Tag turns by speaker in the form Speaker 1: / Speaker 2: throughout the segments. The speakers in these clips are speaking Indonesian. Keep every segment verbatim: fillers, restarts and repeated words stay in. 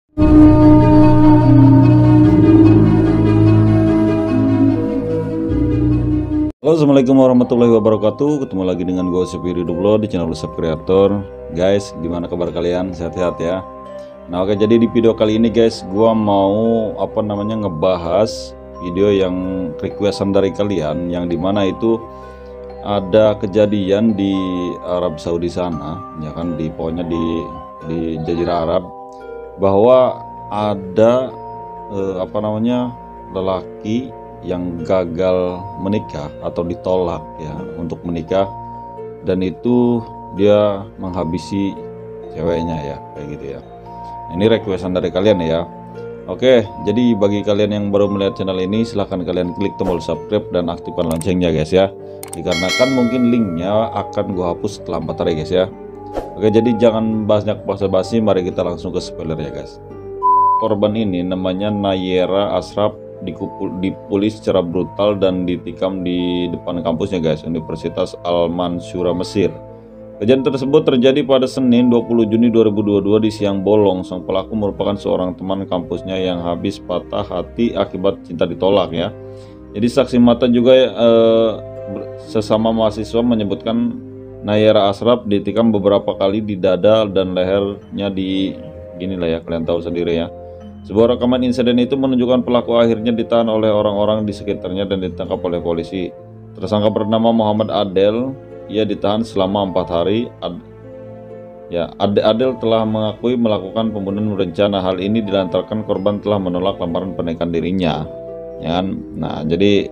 Speaker 1: Halo, assalamualaikum warahmatullahi wabarakatuh. Ketemu lagi dengan gue Sepir Hidup di channel Usep Kreator. Guys, gimana kabar kalian? Sehat-sehat ya. Nah oke, jadi di video kali ini guys, gue mau apa namanya ngebahas video yang requestan dari kalian, yang dimana itu ada kejadian di Arab Saudi sana, ya kan, di pokoknya di di Jazirah Arab, bahwa ada eh, apa namanya lelaki yang gagal menikah atau ditolak ya untuk menikah, dan itu dia menghabisi ceweknya ya, kayak gitu ya. Ini requestan dari kalian ya. Oke, jadi bagi kalian yang baru melihat channel ini, silahkan kalian klik tombol subscribe dan aktifkan loncengnya guys ya, dikarenakan mungkin linknya akan gua hapus setelah empat hari guys ya. Oke, jadi jangan banyak basa-basi, mari kita langsung ke spoiler ya guys. Korban ini namanya Nayera Ashraf, dikupul, dipulis secara brutal dan ditikam di depan kampusnya guys, Universitas Al-Mansura Mesir. Kejadian tersebut terjadi pada Senin dua puluh Juni dua ribu dua puluh dua di siang bolong. Sang pelaku merupakan seorang teman kampusnya yang habis patah hati akibat cinta ditolak ya. Jadi saksi mata juga eh, sesama mahasiswa menyebutkan Nayera Ashraf ditikam beberapa kali di dada dan lehernya. Di gini lah ya, kalian tahu sendiri ya. Sebuah rekaman insiden itu menunjukkan pelaku akhirnya ditahan oleh orang-orang di sekitarnya dan ditangkap oleh polisi. Tersangka bernama Muhammad Adel, ia ditahan selama empat hari. Ad, ya, Adel telah mengakui melakukan pembunuhan berencana. Hal ini dilantarkan korban telah menolak lamaran pernikahan dirinya. Ya kan? Nah, jadi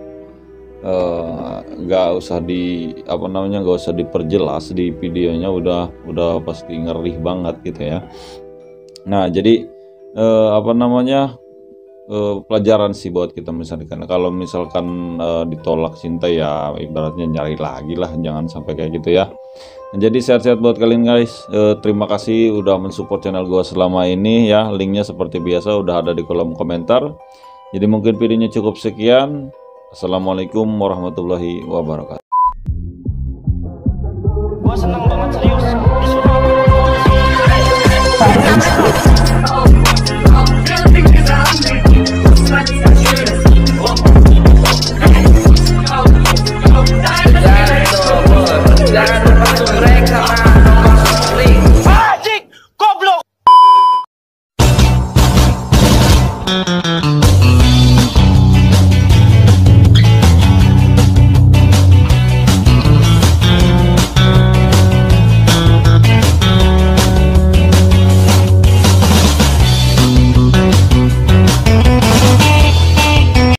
Speaker 1: nggak uh, usah di apa namanya nggak usah diperjelas, di videonya udah udah pasti ngeri banget gitu ya. Nah, jadi Uh, apa namanya uh, pelajaran sih buat kita, misalkan kalau misalkan uh, ditolak cinta ya ibaratnya nyari lagi lah, jangan sampai kayak gitu ya. Nah, jadi sehat-sehat buat kalian guys. Uh, terima kasih udah mensupport channel gua selama ini ya. Linknya seperti biasa udah ada di kolom komentar. Jadi mungkin videonya cukup sekian. Assalamualaikum warahmatullahi wabarakatuh.
Speaker 2: Gua seneng banget serius. Anjing, goblok.